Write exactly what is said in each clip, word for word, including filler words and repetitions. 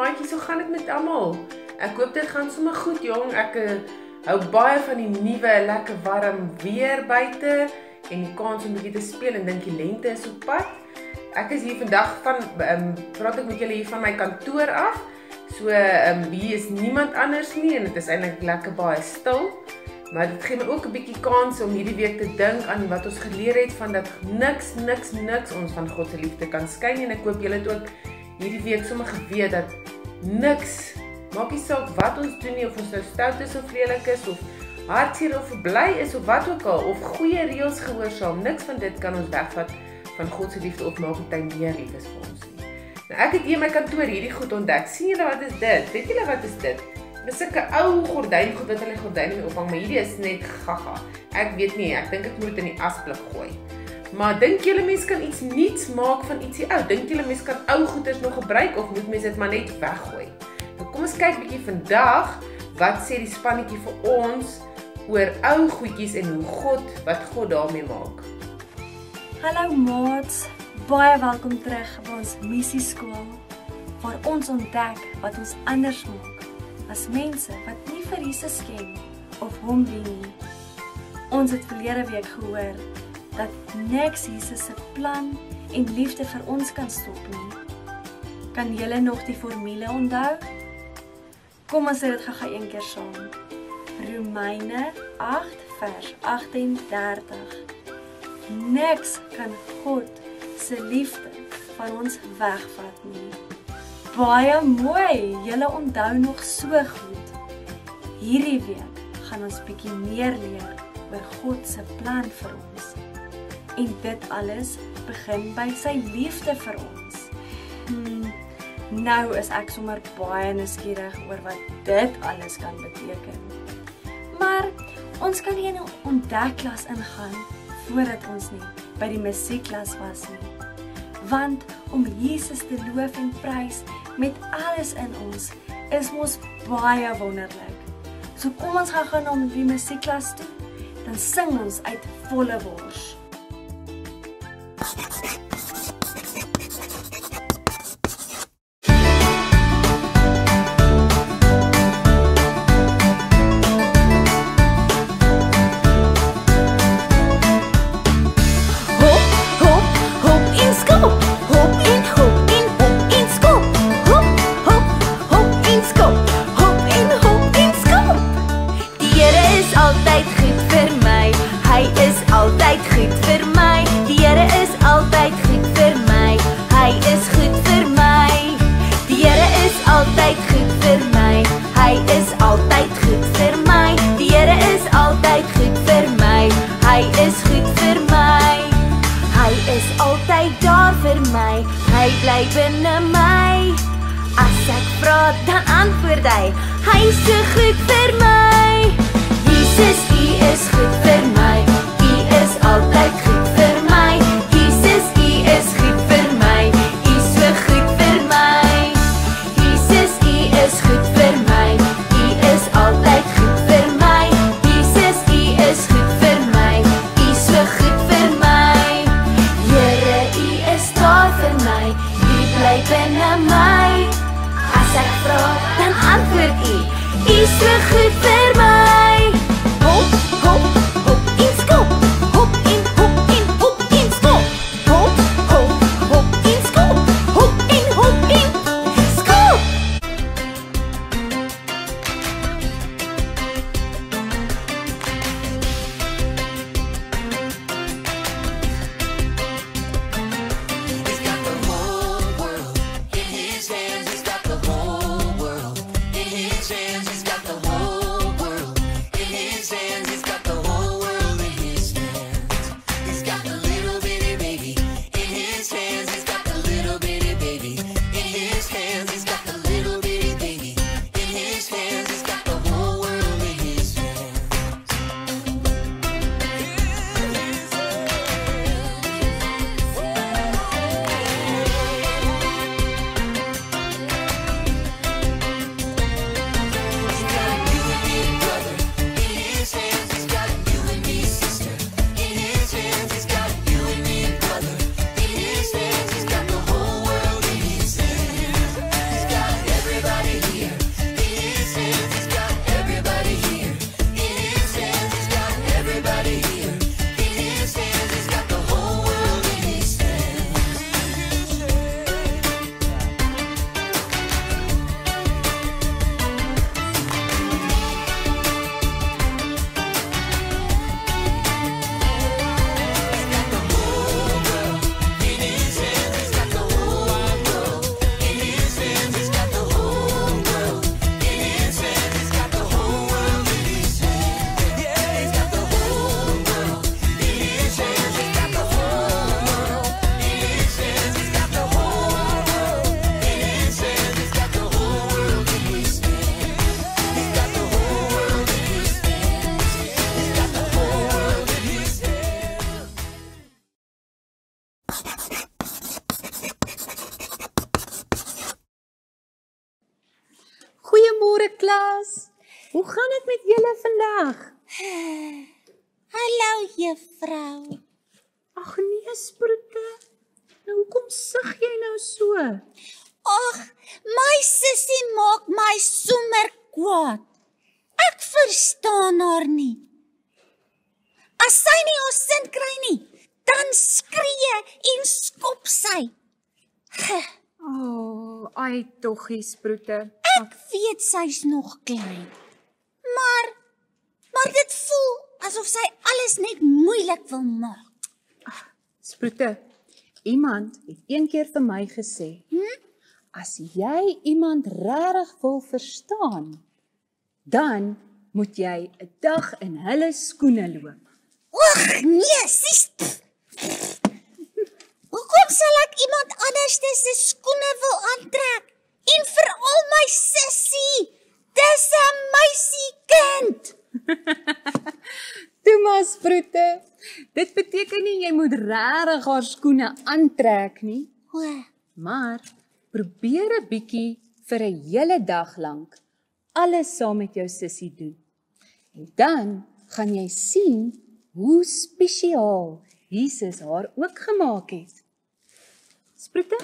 maatjies, hoe gaan dit met almal? Ek hoop dit gaan sommer goed, jong. Ek uh, hou baie van die nuwe, lekker warm weer buite en die kans om 'n bietjie te speel en dink die lente is op pad. Ek is hier vandag van um, praat ek met julle hier van my kantoor af. So um, hier is niemand anders nie en dit is eintlik lekker baie stil. Maar dit gee my ook 'n bietjie kans om hierdie week te dink aan wat ons geleer het van dat niks, niks, niks ons van God se liefde kan skei nie. En ek hoop julle het ook hierdie week sommer geweet dat niks, maak nie saak wat ons doen nie, of ons nou stout is of lelik is, of hartseer of bly is, of wat ook al, of goeie reëls gehoorsaam, niks van dit kan ons wegvat van God se liefde of maak dit hy meer lief is vir ons nie. Nou ek het hier in my kantoor hierdie goed ontdek. Sien julle wat is dit? Weet julle wat is dit? Dit is sulke ou gordyngoed wat hulle gordyne mee ophang, maar hierdie is net gaga. Ek weet nie, ek dink ek moet dit in die asblik gooi. Maar dink julle mense kan iets nuuts maak van ietsie ou? Dink julle mense kan ou goeders nog gebruik of moet mense dit maar net weggooi? Nou kom ons kyk bietjie vandag wat sê die spannetjie vir ons oor ou goedjies en hoe God, wat God daarmee maak. Hallo maats, baie welkom terug by ons missieskool waar ons ontdek wat ons anders maak as mense wat nie vir Jesus ken of hom dien nie. Ons het verlede week gehoor dat niks Jesus se plan en liefde vir ons kan stop nie. Kan julle nog die formule onthou? Kom ons sê dit gou-gou een keer saam. Romeine agt vers agt en dertig. Niks kan God se liefde van ons wegvat nie. Baie mooi, julle onthou nog so goed. Hierdie week gaan ons bietjie meer leer oor God se plan vir ons. En dit alles begin by sy liefde vir ons. Hmm, nou is ek sommer baie nuuskierig oor wat dit alles kan beteken. Maar ons kan nie in 'n ontdekklas ingaan voordat ons nie by die musiekklas was nie. Want om Jesus te loof en prys met alles in ons is mos baie wonderlik. So kom ons gaan gaan na die musiekklas toe, dan sing ons uit volle bors. Hy bly binne my. As ek vra, dan antwoord hy. Hy is so goed vir my. Jesus, U is goed vir my. U is altyd goed vir my. Jesus, U is goed vir my. U is so goed vir my. Jesus, U is goed vir my. U is altyd goed vir my. Jesus, U is goed vir my. U is so goed vir my. Here, U is daar vir my. U bly binne my. As ek vra, dan antwoord U. U is so goed vir my. Hop, hop, hop en skop. Hop en hop en hop en skop. Hop, hop, hop en skop. Hop en hop en skop. He's got the whole world in his hands. He's got the whole world in his hands. He's got the whole world Goeiemôre klas. Hoe gaan dit met julle vandag? Hallo juffrou. Ag nee, Sproete. Nou hoekom sug jy nou so? Ag, my sussie maak my sommer kwaad. Ek verstaan haar nie. As sy nie haar sin kry nie, dan skree en skop sy. O, oh, ai toggie Sproete. Ek weet sy's nog klein. Maar maar dit voel asof sy alles net moeilik wil maak. Sproete, iemand het een keer vir my gesê, Hm? as jy iemand regtig wil verstaan, dan moet jy 'n dag in hulle skoene loop. Ag nee, sis. Hoekom sal ek iemand anders se skoene wil aantrek? En veral my sussie. Dis 'n meisiekind. Toe maar Sproete, dit beteken nie jy moet regtig haar skoene aantrek nie, O, maar probeer 'n bietjie vir 'n hele dag lank alles saam met jou sussie doen. En dan gaan jy sien hoe spesiaal Jesus haar ook gemaak het. Sproete,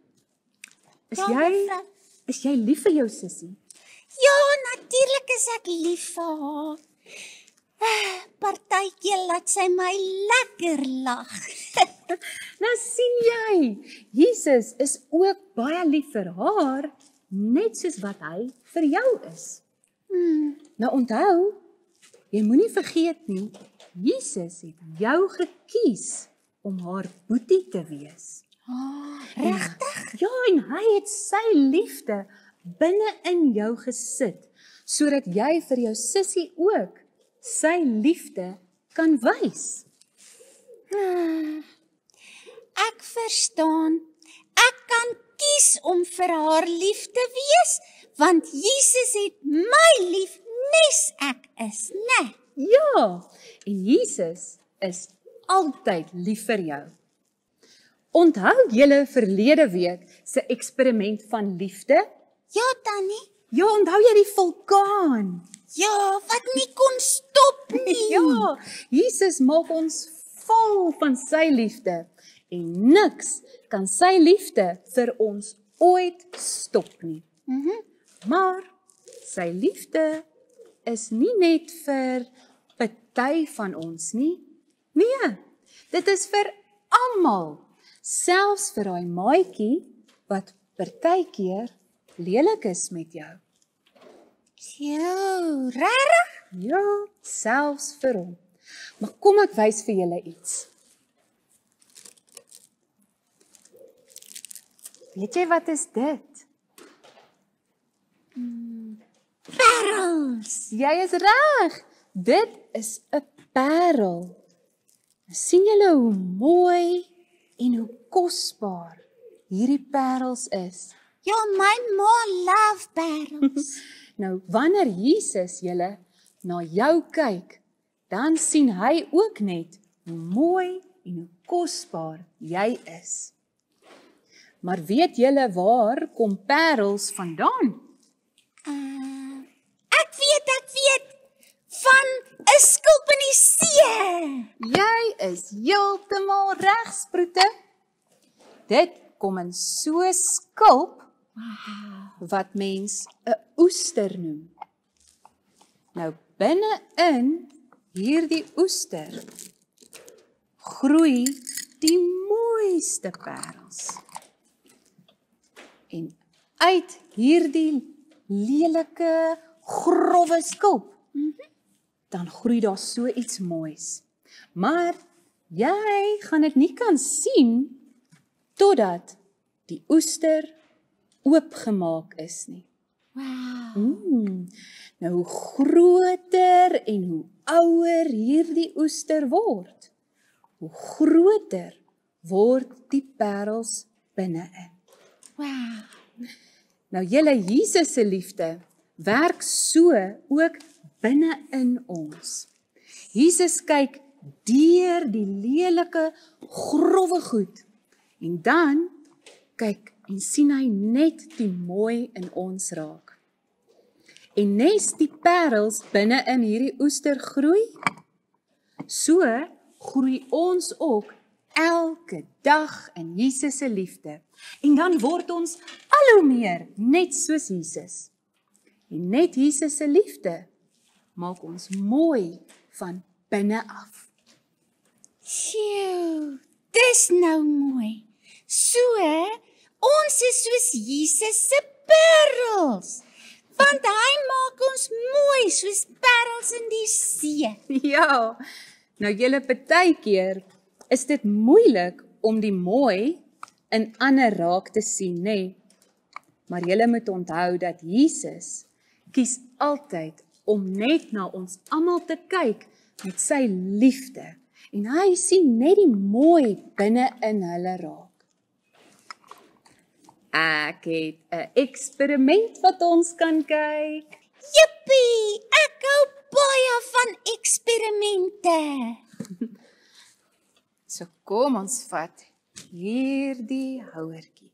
is Ja, jy mevrou. is jy lief vir jou sussie? ja, natuurlik is ek lief vir haar. Ah, Partykeer laat sy my lekker lag. Nou sien jy, Jesus is ook baie lief vir haar, net soos wat hy vir jou is. Hmm. Nou onthou, jy moenie vergeet nie, Jesus het jou gekies om haar boetie te wees. Oh, regtig? Ja, en hy het sy liefde binne in jou gesit, sodat jy vir jou sussie ook sy liefde kan wys. Ah, Ek verstaan. Ek kan kies om vir haar lief te wees, want Jesus het my lief nes ek is, né? Ja, en Jesus is altyd lief vir jou. Onthou julle verlede week se eksperiment van liefde? Ja, Tannie. Ja, onthou jy die vulkaan? Ja, wat nie kon stop nie. Ja, Jesus maak ons vol van sy liefde en niks kan sy liefde vir ons ooit stop nie. Mhm. Maar sy liefde is nie net vir party van ons nie. Nee, dit is vir almal, selfs vir daai maatjie wat partykeer lelik is met jou. Jo, regtig? Ja, selfs vir hom. Maar kom ek wys vir julle iets. Weet jy wat is dit? Parels. Jy is reg. Dit is 'n parel. Sien julle hoe mooi en hoe kosbaar hierdie parels is? Ja, my ma love parels. Nou, wanneer Jesus julle na jou kyk, dan sien hy ook net hoe mooi en hoe kosbaar jy is. Maar weet julle waar kom parels vandaan? Uh, ek weet, ek weet van 'n skulp in die see. Jy is heeltemal reg, Sproete. Dit kom in so 'n skulp wat mens 'n oester noem. Nou binne-in hierdie oester groei die mooiste parels. En uit hierdie lelike, grouwe skulp, dan groei daar so iets moois. Maar jy gaan dit nie kan sien totdat die oester oopgemaak is nie. Wow. Mm, nou hoe groter en hoe ouer hierdie oester word, hoe groter word die parels binne-in. Wow. Nou julle Jesus se liefde werk so ook binne-in ons. Jesus kyk deur die lelike, grouwe goed En dan kyk en sien hy net die mooi in ons raak. En nes die parels binne in hierdie oester groei, so groei ons ook elke dag in Jesus se liefde. En dan word ons al hoe meer net soos Jesus. En net Jesus se liefde maak ons mooi van binne af. Sjoe, dis nou mooi. So, ons is soos Jesus se parels. Want hy maak ons mooi soos parels in die see. Ja, nou julle partykeer is dit moeilik om die mooi in ander raak te sien, nê? Nee? Maar julle moet onthou dat Jesus kies altyd om net na ons almal te kyk met sy liefde. En hy sien net die mooi binne in hulle raak. Ek het 'n eksperiment wat ons kan kyk. Jippie, ek hou baie van eksperimente. So kom ons vat hierdie houertjie.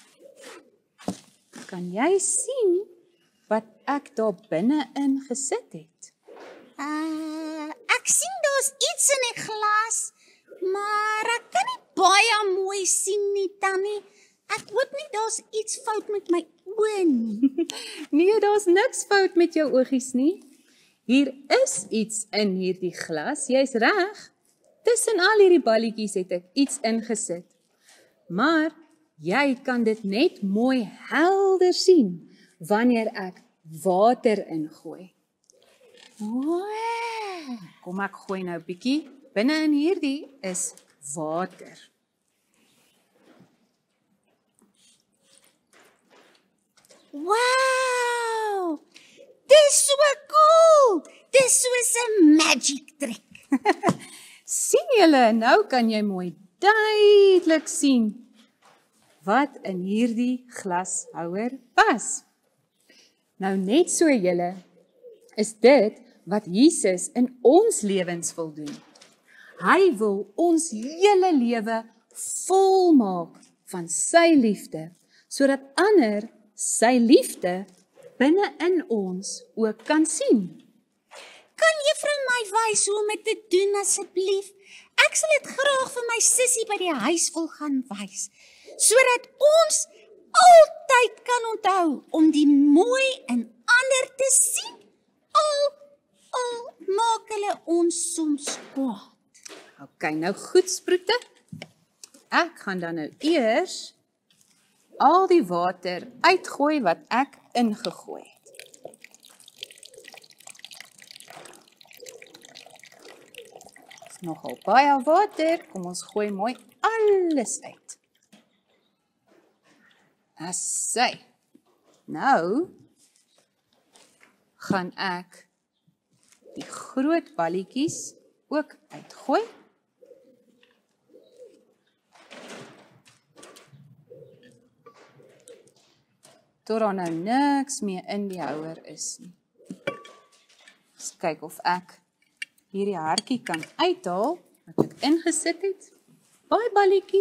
Kan jy sien wat ek daar binne-in gesit het? Uh, ek sien daar's iets in die glas, maar ek kan nie baie mooi sien nie, Tannie. Ek hoop nie daar's iets fout met my oë nie. Nee, daar's niks fout met jou oogies nie. Hier is iets in hierdie glas, jy's reg. Tussen al hierdie balletjies het ek iets ingesit. Maar jy kan dit net mooi helder sien wanneer ek water ingooi. Wow. Kom ek gooi nou bietjie. Binne in hierdie is water. Wow! Dis so cool! Dis soos 'n magic trick. Sien julle, nou kan jy mooi duidelik sien wat in hierdie glashouer was. Nou net so julle, is dit wat Jesus in ons lewens wil doen. Hy wil ons hele lewe volmaak van sy liefde, sodat ander sy liefde binne in ons ook kan sien. Kan juffrou my wys hoe om dit te doen asseblief? Ek sal dit graag vir my sussie by die huis wil gaan wys, sodat ons altyd kan onthou om die mooi in ander te sien, al, al maak hulle ons soms kwaad. Ok, nou goed sproete. Ek gaan dan nou eers al die water uitgooi wat ek ingegooi het. Dis nogal baie water, kom ons gooi mooi alles uit. Assy. Nou gaan ek die groot balletjies ook uitgooi. Tot daar nou niks meer in die houer is nie. Eens kyk of ek hierdie hartjie kan uithaal wat ek ingesit het. Baie balletjie.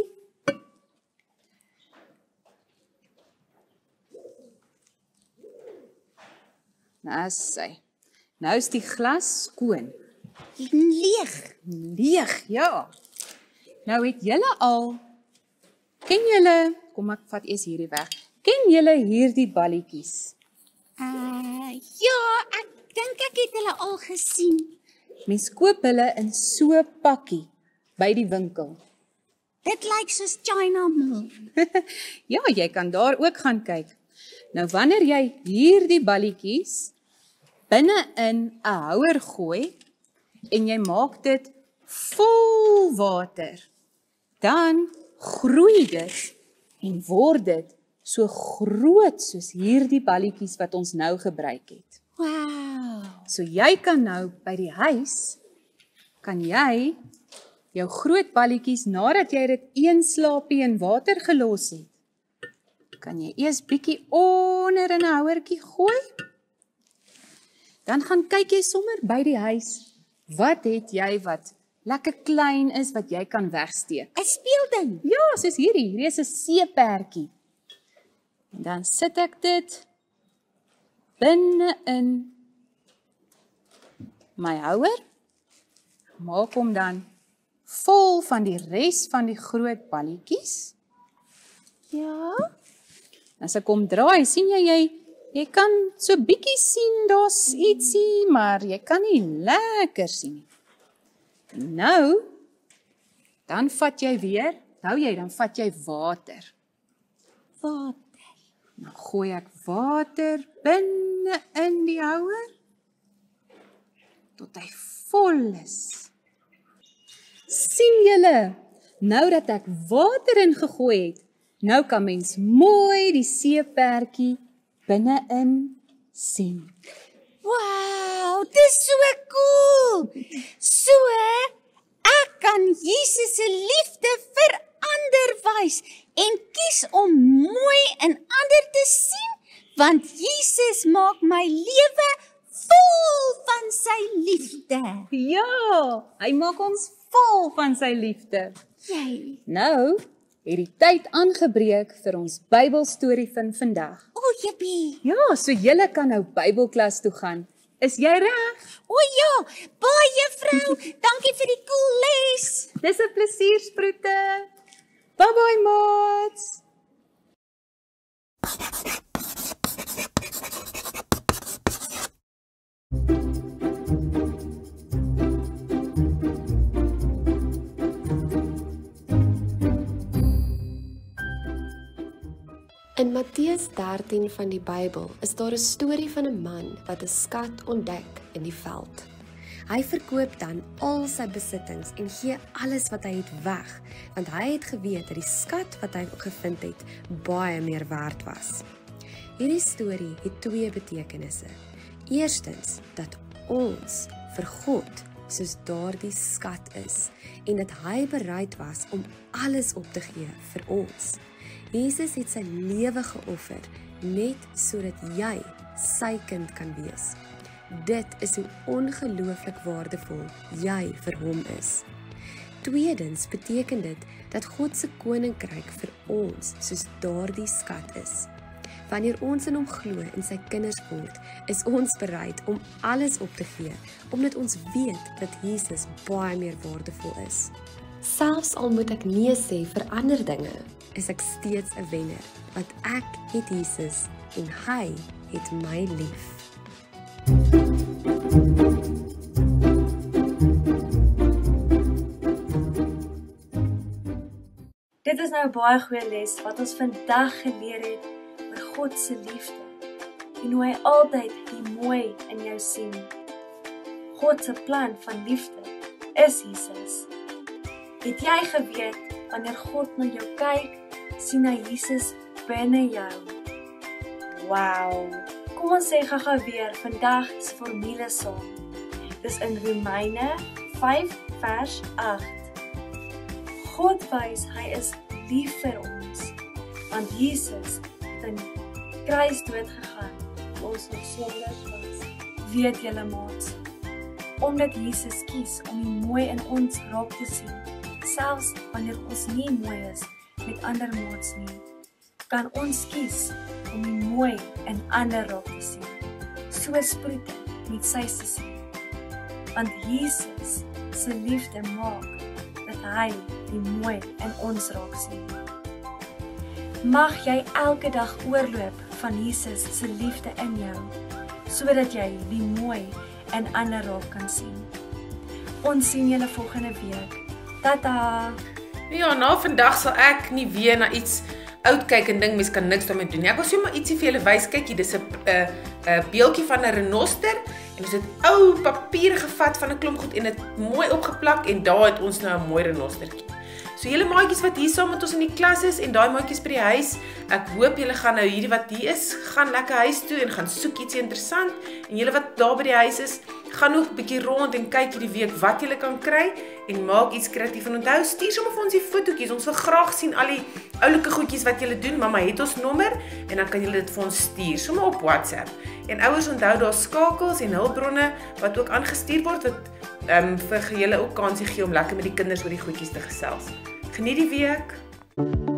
Nou sy. Nou is die glas skoon. Leeg. Leeg, ja. Nou het julle al, ken julle, kom ek vat eers hierdie weg, ken julle hierdie balletjies? Uh, ja, ek dink ek het hulle al gesien. Mens koop hulle in so 'n pakkie by die winkel. Dit lyk soos China Mall. Ja, jy kan daar ook gaan kyk. Nou wanneer jy hierdie balletjies binne in 'n houer gooi en jy maak dit vol water, dan groei dit en word dit so groot soos hierdie balletjies wat ons nou gebruik het. Wow. So jy kan nou by die huis, kan jy jou groot balletjies, nadat jy dit een slaapie in water gelos het, kan jy eers bietjie onder in 'n houertjie gooi. Dan gaan kyk jy sommer by die huis, wat het jy wat lekker klein is wat jy kan wegsteek. 'n speelding. Ja, soos hierdie, hierdie is 'n seeperdjie. En dan sit ek dit binne in my houer. Maak hom dan vol van die res van die groot balletjies. Ja. As ek hom draai, sien jy jy jy kan so bietjie sien daar's ietsie, maar jy kan nie lekker sien nie. Nou, dan vat jy weer, hou jy, dan vat jy water. Water. Dan gooi ek water binne in die houer tot hy vol is. Sien julle, nou dat ek water ingegooi het, nou kan mens mooi die seeperdjie binne-in sien. Wow, dis so cool. So, ek kan Jesus se liefde vir ander wys en kies om mooi in ander te sien, want Jesus maak my lewe vol van sy liefde. Ja, hy maak ons vol van sy liefde. Jy. Nou het die tyd aangebreek vir ons Bybelstorie van vandag. O, jippie. Ja, so julle kan nou Bybelklas toe gaan. Is jy reg? O ja, baie juffrou, dankie vir die cool les. Dis 'n plesier, sproete. Bye bye, maats. In Matteus dertien van die Bybel is daar 'n storie van 'n man wat 'n skat ontdek in die veld. Hy verkoop dan al sy besittings en gee alles wat hy het weg, want hy het geweet dat die skat wat hy gevind het baie meer werd was. Hierdie storie het twee betekenisse. Eerstens dat ons vir God soos daardie skat is en dat hy bereid was om alles op te gee vir ons. Jesus het sy lewe geoffer net sodat jy sy kind kan wees. Dit is hoe ongelooflik waardevol jy vir hom is. Tweedens beteken dit dat God se koninkryk vir ons soos daardie skat is. Wanneer ons in hom glo en sy kinders word, is ons bereid om alles op te gee, omdat ons weet dat Jesus baie meer waardevol is. Selfs al moet ek nee sê vir ander dinge, is ek steeds 'n wenner, want ek het Jesus en hy het my lief. Dit is nou 'n baie goeie les wat ons vandag geleer het oor God se liefde en hoe hy altyd die mooi in jou sien. God se plan van liefde is Jesus. Het jy geweet wanneer God na jou kyk, sien hy Jesus binne jou? Wow. Kom ons sê gaga weer vandag se formule saam. Dis in Romeine vyf vers agt. God wys hy is lief vir ons, want Jesus het in kruis dood gegaan, vir ons nog sondes was. Weet julle maats, omdat Jesus kies om die mooi in ons raak te sien, selfs wanneer ons nie mooi is met ander maats nie, kan ons kies om die mooi in ander raak te sien, soos Sproete met sy sussie. Want Jesus se liefde maak dat hy die mooi in ons raak sien. Mag jy elke dag oorloop van Jesus se liefde in jou, sodat jy die mooi in ander raak kan sien. Ons sien julle volgende week. Tata! Ja, na vandag sal ek nie weer na iets oud kyk en dink mens kan niks daarmee doen nie. Ek wil sommer ietsie vir julle wys. Kyk, dis 'n 'n 'n beeldjie van 'n renoster en ons het ou papier gevat van 'n klomp goed en dit mooi opgeplak en daar het ons nou 'n mooi renostertjie. So julle maatjies wat hier saam met ons in die klas is en daai maatjies by die huis, ek hoop julle gaan nou hierdie wat hier is, gaan lekker huis toe en gaan soek ietsie interessant en julle wat daar by die huis is, gaan ook 'n bietjie rond en kyk hierdie week wat julle kan kry en maak iets kreatief en onthou stuur sommer vir ons die fotootjies. Ons wil graag sien al die oulike goedjies wat julle doen. Mamma het ons nommer en dan kan julle dit vir ons stuur sommer op WhatsApp. En ouers onthou daar skakels en hulpbronne wat ook aangestuur word wat um, vir julle ook kansie gee om lekker met die kinders oor die goedjies te gesels. Geniet die week.